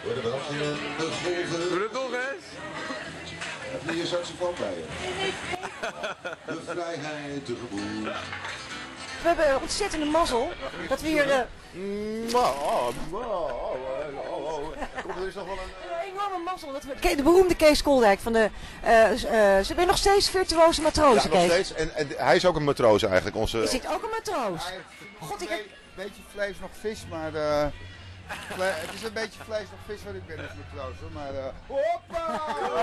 Doe het nog eens. Heb je je saxofoon bij je? De vrijheid tegemoet. We hebben ontzettende mazzel dat we hier... Er is nog wel een... enorme mazzel dat we... De beroemde Kees Koldijk van de... ze zijn nog steeds virtuoze matrozen, Ja, nog Kees. steeds. En hij is ook een matroos eigenlijk. Je zit ook een matroos. God, ik heb... Een beetje vlees nog vis, maar het is een beetje vlees nog vis wat ik ben als matroos hoor. Maar hoppa!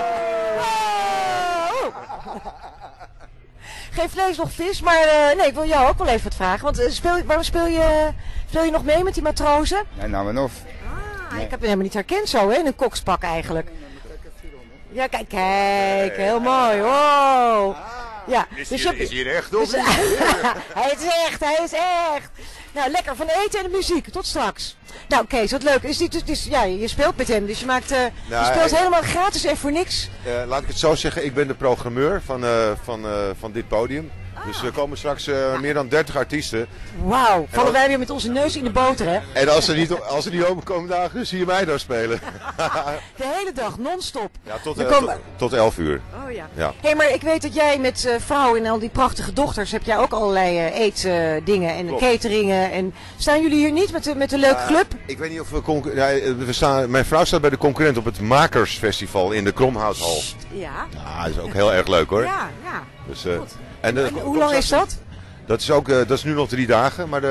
Geen vlees nog vis, maar nee, ik wil jou ook wel even wat vragen. Want waarom speel je nog mee met die matrozen? Nee, nou en of. Ik heb je helemaal niet herkend zo, hè? In een kokspak eigenlijk. Ja, kijk, heel mooi. Wow. Ja, Is hier echt op? hij is echt. Nou, lekker van eten en de muziek. Tot straks. Nou, Kees, wat leuk. Je speelt met hem, dus je speelt helemaal gratis en voor niks. Laat ik het zo zeggen, ik ben de programmeur van dit podium. Dus er komen straks meer dan 30 artiesten. Wauw, vallen wij weer met onze neus in de boter, hè? En als ze niet open komen dagen, zie je mij daar spelen. De hele dag, non-stop. Ja, tot 11 uur. Oh ja. Ja. Hé, maar ik weet dat jij met vrouwen en al die prachtige dochters heb jij ook allerlei eetdingen en cateringen. En staan jullie hier niet met de leuke club? Ik weet niet of mijn vrouw staat bij de concurrent op het Makersfestival in de Kromhouthal. Ja. Ja, dat is ook heel erg leuk hoor. Ja, ja. Dus, Goed. en hoe lang is dat? Dat is nu nog 3 dagen, maar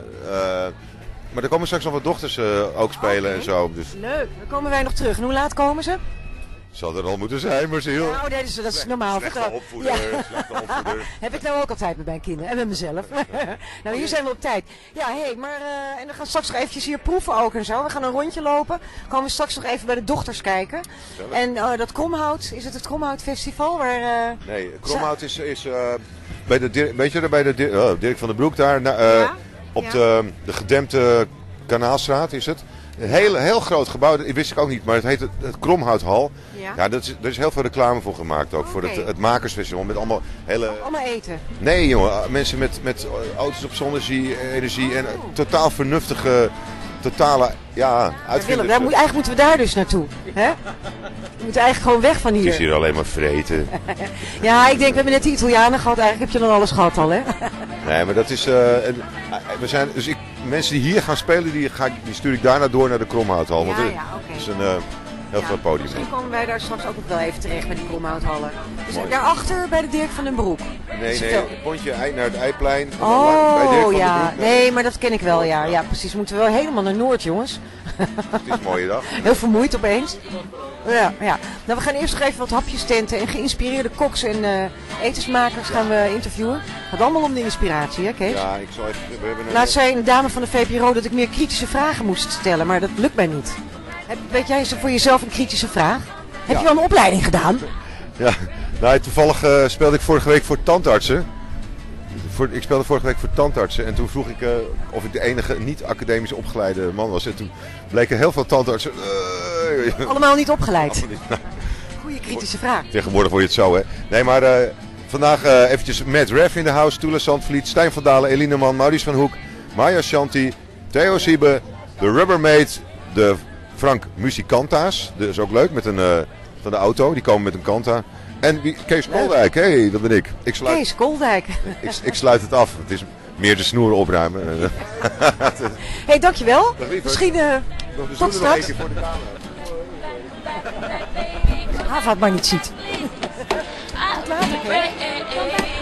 er komen straks nog wat dochters ook spelen en zo. Dus Leuk, dan komen wij nog terug. En hoe laat komen ze? zal er al moeten zijn, Marcel. Nou, nee, dat is normaal. Slechte opvoeder, slechte opvoeder. Heb ik nou ook altijd met mijn kinderen en met mezelf. Nou, hier zijn we op tijd. Ja, maar en we gaan straks nog eventjes hier proeven ook en zo. We gaan een rondje lopen. Komen we straks nog even bij de dochters kijken. En dat Kromhout, is het Kromhout Festival? Nee, Kromhout is bij de Dirk van den Broek daar. Op de gedempte Kanaalstraat is het. Een heel groot gebouw, dat wist ik ook niet, maar het heet het Kromhouthal. Ja, er is heel veel reclame voor gemaakt ook. Voor het Makersfestival met allemaal allemaal eten? Nee jongen, mensen met auto's op zonne-energie en totaal vernuftige, uitvinders. Eigenlijk moeten we daar dus naartoe. Hè? We moeten eigenlijk gewoon weg van hier. Het is hier alleen maar vreten. Ja, ik denk, we hebben net die Italianen gehad. Eigenlijk heb je dan alles gehad al, hè? Nee, maar dat is... mensen die hier gaan spelen, die stuur ik daarna door naar de Kromhouthal. Want het is een heel groot podium. Misschien komen wij daar straks ook nog wel even terecht bij die Kromhouthallen. Dus daarachter bij de Dirk van den Broek. Nee, een pontje naar het Eiplein. Bij Dirk van den Broek. Nee, maar dat ken ik wel, ja. Ja, precies. We moeten wel helemaal naar Noord, jongens. Het is een mooie dag. Heel vermoeid opeens. Ja. Nou, we gaan eerst nog even wat hapjes tenten en geïnspireerde koks en etensmakers gaan we interviewen. Het gaat allemaal om de inspiratie, hè Kees? Ja, ik zal even... Laatst zei een dame van de VPRO dat ik meer kritische vragen moest stellen, maar dat lukt mij niet. Weet jij voor jezelf een kritische vraag? Heb je wel een opleiding gedaan? Ja, nou, toevallig speelde ik vorige week voor tandartsen. Ik speelde vorige week voor tandartsen en toen vroeg ik of ik de enige niet-academisch opgeleide man was. En toen bleken heel veel tandartsen... Allemaal niet opgeleid. Goeie kritische vraag. Tegenwoordig word je het zo, hè. Nee, maar vandaag eventjes Matt Ref in de house, Toele Zandvliet, Stijn van Dalen, Eline Man, Maurice van Hoek, Maya Shanti, Theo Siebe, de Rubbermaid, de Frank Muzikanta's. Dat is ook leuk, met van de auto, die komen met een kanta. En Kees Koldijk, hé, dat ben ik. Kees Koldijk. Ik sluit het af. Het is meer de snoeren opruimen. Hé, dankjewel. Misschien tot straks. Voor de camera. Hafa het maar niet ziet. Tot later, Kees.